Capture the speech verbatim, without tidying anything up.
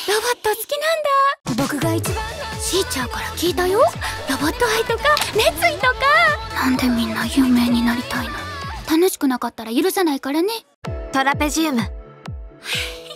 ロボット好きなんだ。僕が一番しーちゃんから聞いたよ。ロボット愛とか熱意とか。なんでみんな有名になりたいの？楽しくなかったら許さないからね。 トラペジウム。